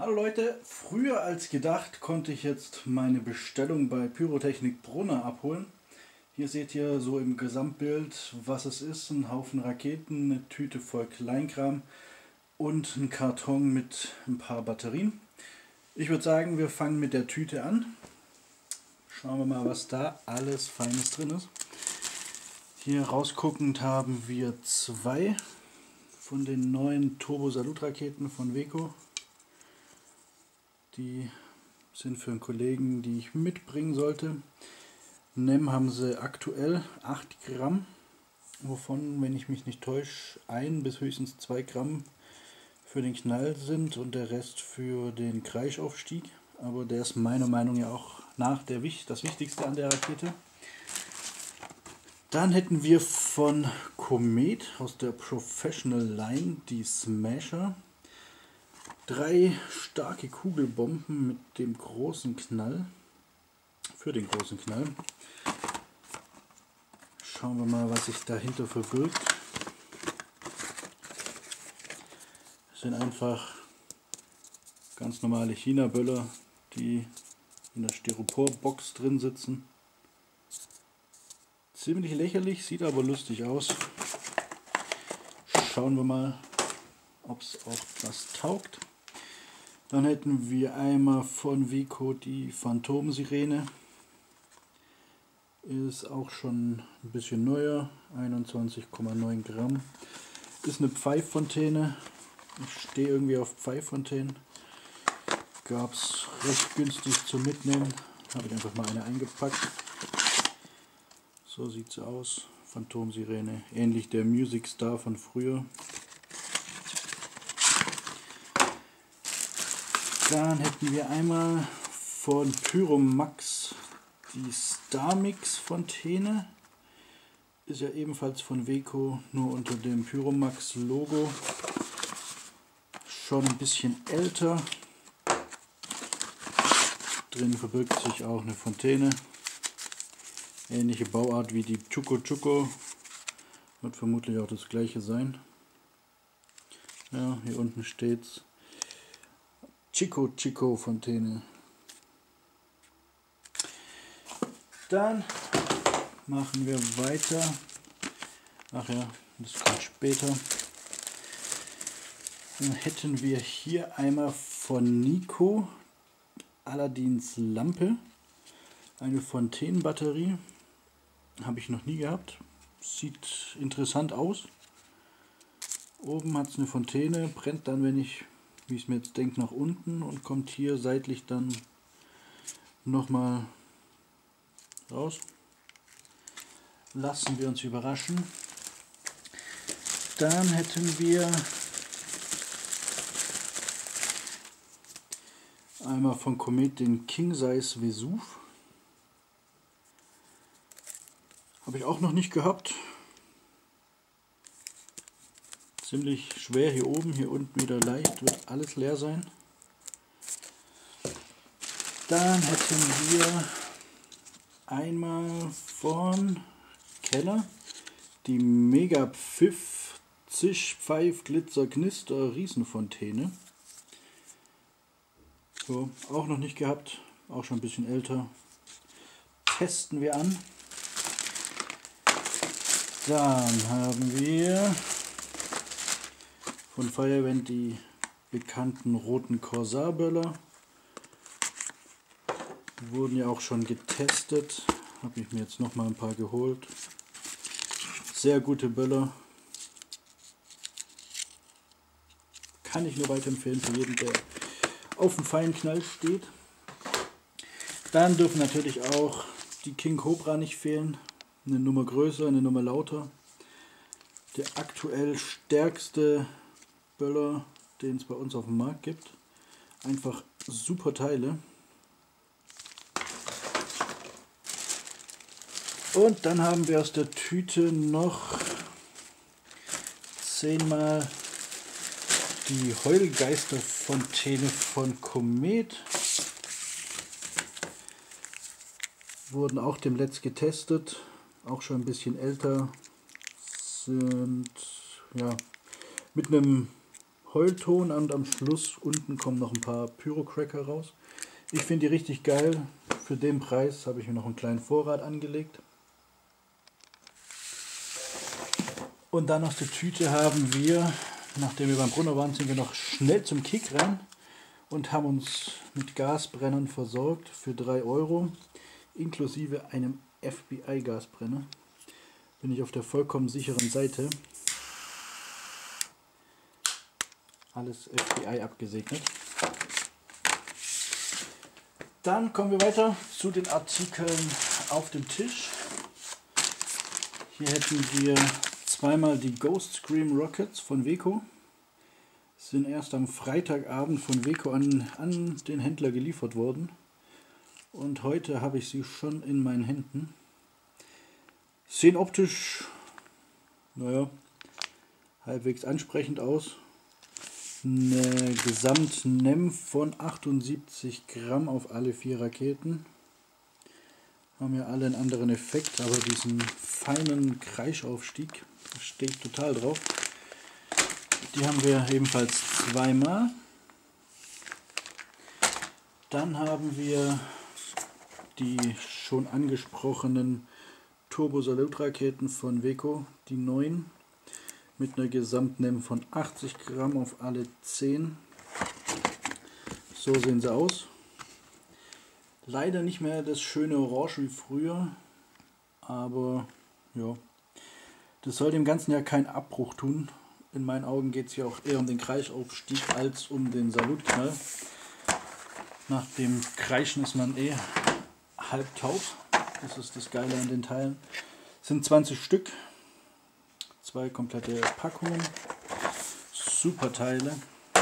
Hallo Leute, früher als gedacht konnte ich jetzt meine Bestellung bei Pyrotechnik Brunner abholen. Hier seht ihr so im Gesamtbild, was es ist. Ein Haufen Raketen, eine Tüte voll Kleinkram und ein Karton mit ein paar Batterien. Ich würde sagen, wir fangen mit der Tüte an. Schauen wir mal, was da alles Feines drin ist. Hier rausguckend haben wir zwei von den neuen Turbo-Salut-Raketen von Weco. Die sind für einen Kollegen, die ich mitbringen sollte. NEM haben sie aktuell 8 Gramm, wovon, wenn ich mich nicht täusche, 1 bis höchstens 2 Gramm für den Knall sind und der Rest für den Kreischaufstieg. Aber der ist meiner Meinung nach auch das Wichtigste an der Rakete. Dann hätten wir von Comet aus der Professional Line die Smasher. 3 starke Kugelbomben mit dem großen Knall. Für den großen Knall. Schauen wir mal, was sich dahinter verbirgt. Das sind einfach ganz normale China-Böller, die in der Styropor-Box drin sitzen. Ziemlich lächerlich, sieht aber lustig aus. Schauen wir mal, ob es auch was taugt. Dann hätten wir einmal von Weco die Phantom-Sirene. Ist auch schon ein bisschen neuer, 21,9 Gramm. Ist eine Pfeiffontäne. Ich stehe irgendwie auf Pfeiffontänen. Gab es recht günstig zum Mitnehmen. Habe ich einfach mal eine eingepackt. So sieht sie aus. Phantom-Sirene. Ähnlich der Music Star von früher. Dann hätten wir einmal von Pyromax die Starmix Fontäne. Ist ja ebenfalls von Weco, nur unter dem Pyromax Logo. Schon ein bisschen älter. Drin verbirgt sich auch eine Fontäne. Ähnliche Bauart wie die Chuco Chuco. Wird vermutlich auch das gleiche sein. Ja, hier unten steht's. Chico Chico Fontäne. Dann machen wir weiter. Ach ja, das kommt später. Dann hätten wir hier einmal von Nico Aladins Lampe. Eine Fontänenbatterie. Habe ich noch nie gehabt. Sieht interessant aus. Oben hat es eine Fontäne, brennt dann, wenn ich, wie ich es mir jetzt denke, nach unten und kommt hier seitlich dann nochmal raus. Lassen wir uns überraschen. Dann hätten wir einmal von Comet den King Size Vesuv. Habe ich auch noch nicht gehabt. Ziemlich schwer hier oben, hier unten wieder leicht, wird alles leer sein. Dann hätten wir einmal von Keller die Mega Pfiff Zisch Pfeif Glitzer Knister Riesenfontäne. So, auch noch nicht gehabt, auch schon ein bisschen älter. Testen wir an. Dann haben wir von Firevent die bekannten roten Corsair-Böller. Wurden ja auch schon getestet. Habe ich mir jetzt noch mal ein paar geholt. Sehr gute Böller. Kann ich nur weiterempfehlen für jeden, der auf einen feinen Knall steht. Dann dürfen natürlich auch die King Cobra nicht fehlen. Eine Nummer größer, eine Nummer lauter. Der aktuell stärkste Böller, den es bei uns auf dem Markt gibt. Einfach super Teile. Und dann haben wir aus der Tüte noch 10-mal die Heulgeisterfontäne von Comet. Wurden auch dem Let's getestet. Auch schon ein bisschen älter. Sind ja mit einem Heulton und am Schluss unten kommen noch ein paar Pyrocracker raus. Ich finde die richtig geil. Für den Preis habe ich mir noch einen kleinen Vorrat angelegt. Und dann aus der Tüte haben wir, nachdem wir beim Brunner waren, sind wir noch schnell zum Kick rein und haben uns mit Gasbrennern versorgt für 3 Euro, inklusive einem FBI-Gasbrenner. Bin ich auf der vollkommen sicheren Seite. Alles FBI abgesegnet. Dann kommen wir weiter zu den Artikeln auf dem Tisch. Hier hätten wir zweimal die Ghost Scream Rockets von Weco. Sind erst am Freitagabend von Weco an den Händler geliefert worden. Und heute habe ich sie schon in meinen Händen. Sehen optisch, naja, halbwegs ansprechend aus. Eine Gesamt-NEM von 78 Gramm auf alle 4 Raketen. Haben ja alle einen anderen Effekt, aber diesen feinen Kreischaufstieg, da stehe ich total drauf. Die haben wir ebenfalls zweimal. Dann haben wir die schon angesprochenen Turbo-Salut-Raketen von Weco, die neuen, mit einer Gesamt-NEM von 80 Gramm auf alle 10. So sehen sie aus. Leider nicht mehr das schöne Orange wie früher, aber ja, das soll dem Ganzen ja keinen Abbruch tun. In meinen Augen geht es ja auch eher um den Kreischaufstieg als um den Salutknall. Nach dem Kreischen ist man eh halb taub. Das ist das Geile an den Teilen. Es sind 20 Stück, 2 komplette Packungen, super Teile.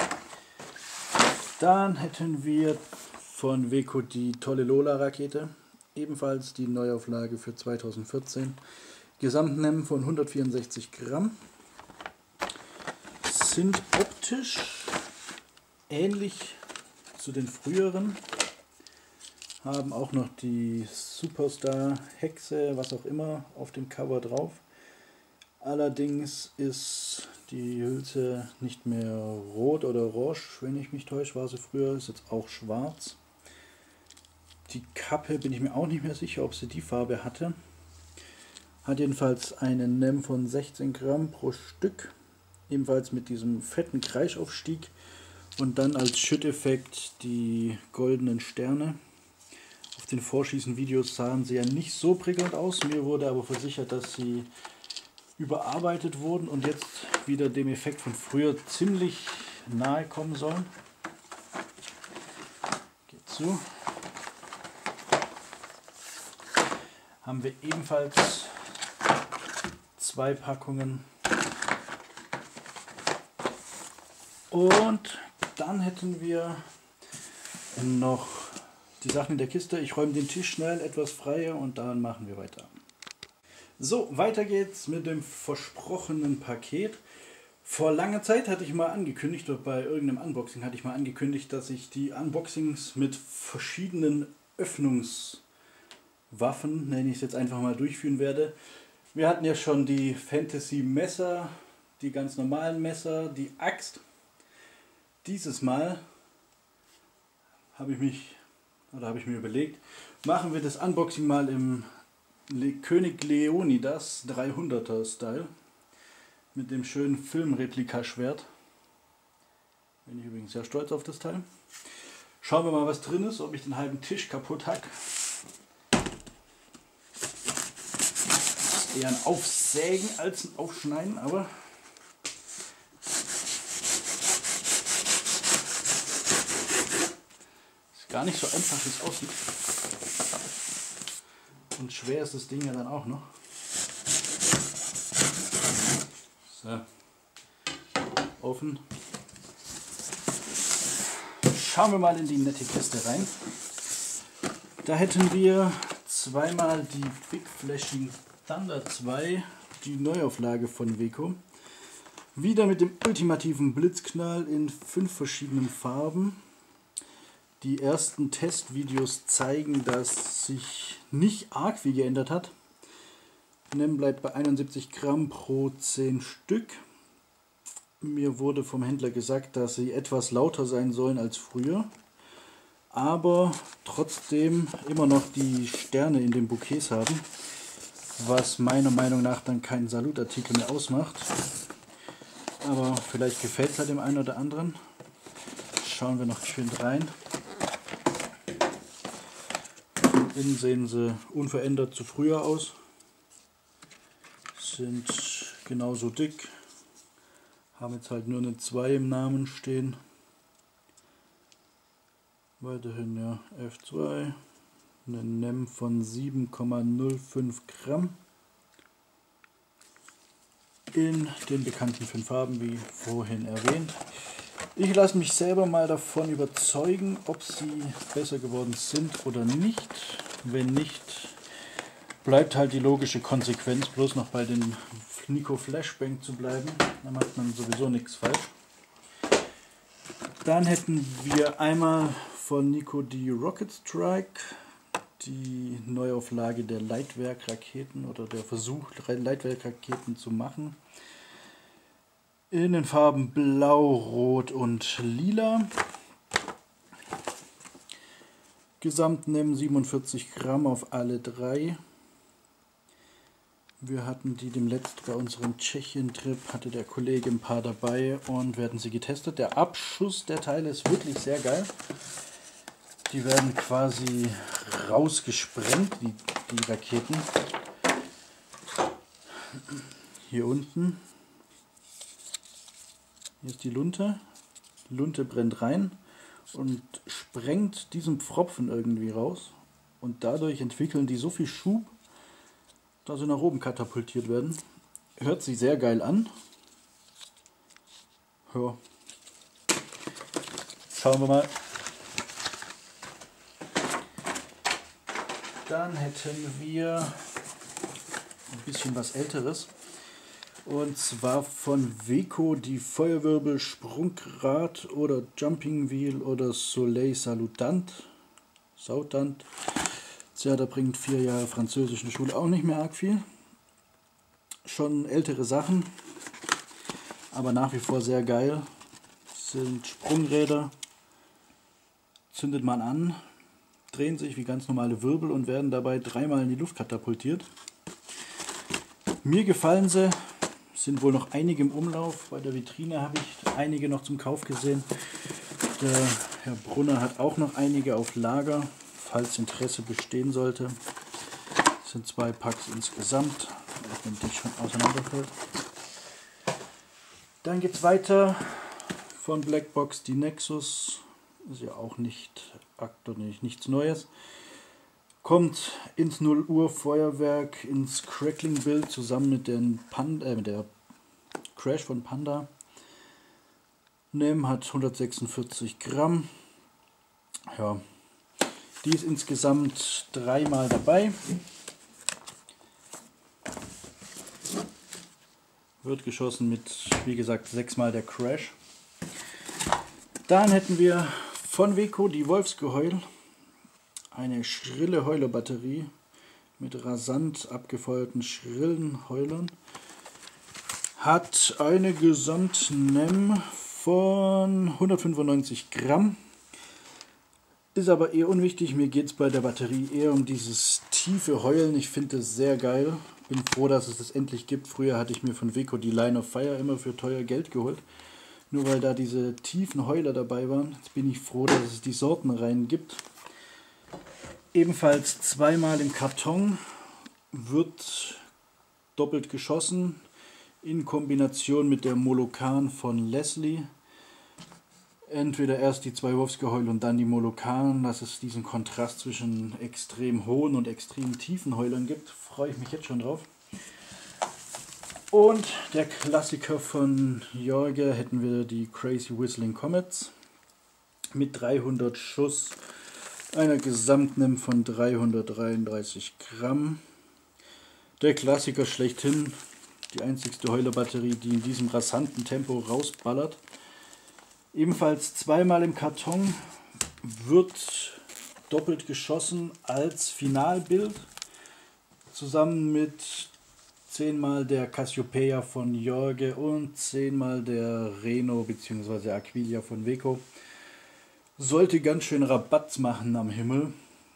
Dann hätten wir von Weco die tolle Lola-Rakete, ebenfalls die Neuauflage für 2014. Gesamt-NEM von 164 Gramm. Sind optisch ähnlich zu den früheren. Haben auch noch die Superstar-Hexe, was auch immer, auf dem Cover drauf. Allerdings ist die Hülse nicht mehr rot oder orange, wenn ich mich täusche, war sie früher, ist jetzt auch schwarz. Die Kappe bin ich mir auch nicht mehr sicher, ob sie die Farbe hatte. Hat jedenfalls einen NEM von 16 Gramm pro Stück, ebenfalls mit diesem fetten Kreischaufstieg und dann als Schütteffekt die goldenen Sterne. Auf den Vorschießen-Videos sahen sie ja nicht so prickelnd aus, mir wurde aber versichert, dass sie überarbeitet wurden und jetzt wieder dem Effekt von früher ziemlich nahe kommen sollen. Geht zu. Haben wir ebenfalls 2 Packungen. Und dann hätten wir noch die Sachen in der Kiste. Ich räume den Tisch schnell etwas freier und dann machen wir weiter. So, weiter geht's mit dem versprochenen Paket. Vor langer Zeit hatte ich mal angekündigt, oder bei irgendeinem Unboxing hatte ich mal angekündigt, dass ich die Unboxings mit verschiedenen Öffnungswaffen, nenne ich es jetzt einfach mal, durchführen werde. Wir hatten ja schon die Fantasy-Messer, die ganz normalen Messer, die Axt. Dieses Mal habe ich mir überlegt, machen wir das Unboxing mal im König Leonidas 300er Style mit dem schönen Filmreplika-Schwert. Bin ich übrigens sehr stolz auf das Teil. Schauen wir mal, was drin ist, ob ich den halben Tisch kaputt hack. Ist eher ein Aufsägen als ein Aufschneiden, aber ist gar nicht so einfach, wie es aussieht. Und schwer ist das Ding ja dann auch noch. So. Offen. Schauen wir mal in die nette Kiste rein. Da hätten wir zweimal die Big Flashing Thunder 2, die Neuauflage von Weco. Wieder mit dem ultimativen Blitzknall in 5 verschiedenen Farben. Die ersten Testvideos zeigen, dass sich nicht arg viel geändert hat. NEM bleibt bei 71 Gramm pro 10 Stück. Mir wurde vom Händler gesagt, dass sie etwas lauter sein sollen als früher, aber trotzdem immer noch die Sterne in den Bouquets haben, was meiner Meinung nach dann keinen Salutartikel mehr ausmacht. Aber vielleicht gefällt es ja dem einen oder anderen. Schauen wir noch schön rein. Von innen sehen sie unverändert zu früher aus. Sind genauso dick. Haben jetzt halt nur eine 2 im Namen stehen. Weiterhin ja F2. Eine NEM von 7,05 Gramm. In den bekannten 5 Farben, wie vorhin erwähnt. Ich lasse mich selber mal davon überzeugen, ob sie besser geworden sind oder nicht. Wenn nicht, bleibt halt die logische Konsequenz, bloß noch bei den Nico Flashbang zu bleiben. Dann macht man sowieso nichts falsch. Dann hätten wir einmal von Nico die Rocket Strike, die Neuauflage der Leitwerkraketen oder der Versuch, Leitwerkraketen zu machen. In den Farben Blau, Rot und Lila. Gesamt nehmen 47 Gramm auf alle 3. Wir hatten die dem letzten bei unserem Tschechien-Trip, hatte der Kollege ein paar dabei und werden sie getestet. Der Abschuss der Teile ist wirklich sehr geil. Die werden quasi rausgesprengt, die Raketen. Hier unten. Hier ist die Lunte. Die Lunte brennt rein und sprengt diesen Pfropfen irgendwie raus. Und dadurch entwickeln die so viel Schub, dass sie nach oben katapultiert werden. Hört sich sehr geil an. Ja. Schauen wir mal. Dann hätten wir ein bisschen was Älteres. Und zwar von Weco die Feuerwirbel Sprungrad oder Jumping Wheel oder Soleil Salutant. Tja, da bringt 4 Jahre französische Schule auch nicht mehr arg viel. Schon ältere Sachen, aber nach wie vor sehr geil. Sind Sprungräder, zündet man an, drehen sich wie ganz normale Wirbel und werden dabei 3-mal in die Luft katapultiert. Mir gefallen sie, sind wohl noch einige im Umlauf. Bei der Vitrine habe ich einige noch zum Kauf gesehen. Der Herr Brunner hat auch noch einige auf Lager, falls Interesse bestehen sollte. Das sind 2 Packs insgesamt, wenn die schon auseinanderfällt. Dann geht es weiter von Blackbox die Nexus. Ist ja auch nichts Neues. Kommt ins 0 Uhr Feuerwerk, ins Crackling Bild zusammen mit mit der Crash von Panda. NEM hat 146 Gramm. Ja, die ist insgesamt 3-mal dabei. Wird geschossen mit, wie gesagt, 6-mal der Crash. Dann hätten wir von Weco die Wolfsgeheul. Eine schrille Heulerbatterie mit rasant abgefeuerten schrillen Heulern. Hat eine Gesamt-NEM von 195 Gramm. Ist aber eher unwichtig. Mir geht es bei der Batterie eher um dieses tiefe Heulen. Ich finde es sehr geil. Bin froh, dass es das endlich gibt. Früher hatte ich mir von Weco die Line of Fire immer für teuer Geld geholt. Nur weil da diese tiefen Heuler dabei waren. Jetzt bin ich froh, dass es die Sortenreihen gibt. Ebenfalls 2-mal im Karton, wird doppelt geschossen in Kombination mit der Molokan von Leslie. Entweder erst die 2 Wolfsgeheul und dann die Molokan, dass es diesen Kontrast zwischen extrem hohen und extrem tiefen Heulern gibt. Freue ich mich jetzt schon drauf. Und der Klassiker von Jorge hätten wir die Crazy Whistling Comets mit 300 Schuss. Einer Gesamtnem von 333 Gramm. Der Klassiker schlechthin. Die einzigste Heulerbatterie, die in diesem rasanten Tempo rausballert. Ebenfalls 2-mal im Karton. Wird doppelt geschossen als Finalbild. Zusammen mit 10-mal der Cassiopeia von Jorge und 10-mal der Reno bzw. Aquilia von Weco. Sollte ganz schön Rabatz machen am Himmel.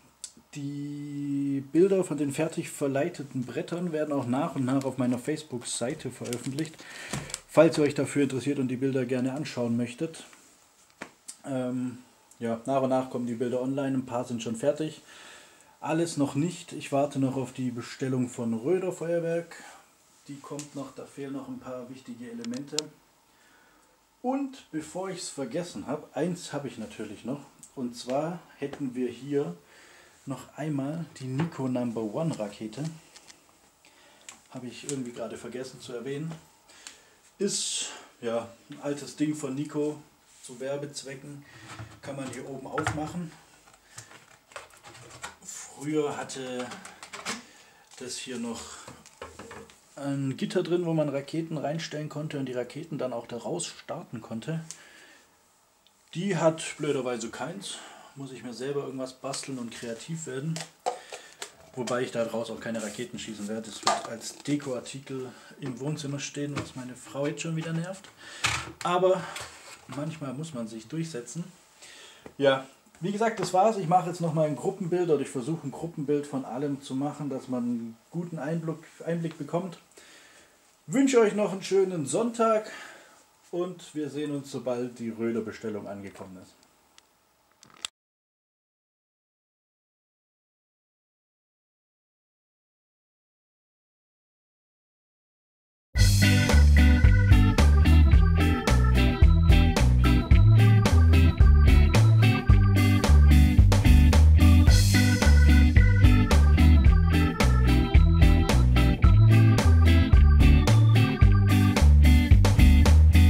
Die Bilder von den fertig verleiteten Brettern werden auch nach und nach auf meiner Facebook-Seite veröffentlicht, falls ihr euch dafür interessiert und die Bilder gerne anschauen möchtet. Ja, nach und nach kommen die Bilder online, ein paar sind schon fertig. Alles noch nicht, ich warte noch auf die Bestellung von Röder Feuerwerk. Die kommt noch, da fehlen noch ein paar wichtige Elemente. Und bevor ich es vergessen habe, eins habe ich natürlich noch. Und zwar hätten wir hier noch einmal die Nico No. 1 Rakete. Habe ich irgendwie gerade vergessen zu erwähnen. Ist ja ein altes Ding von Nico, zu Werbezwecken. Kann man hier oben aufmachen. Früher hatte das hier noch ein Gitter drin, wo man Raketen reinstellen konnte und die Raketen dann auch daraus starten konnte. Die hat blöderweise keins. Muss ich mir selber irgendwas basteln und kreativ werden. Wobei ich daraus auch keine Raketen schießen werde. Das wird als Dekoartikel im Wohnzimmer stehen, was meine Frau jetzt schon wieder nervt. Aber manchmal muss man sich durchsetzen. Ja, wie gesagt, das war's. Ich mache jetzt nochmal ein Gruppenbild oder ich versuche ein Gruppenbild von allem zu machen, dass man einen guten Einblick bekommt. Wünsche euch noch einen schönen Sonntag und wir sehen uns, sobald die Röder Bestellung angekommen ist.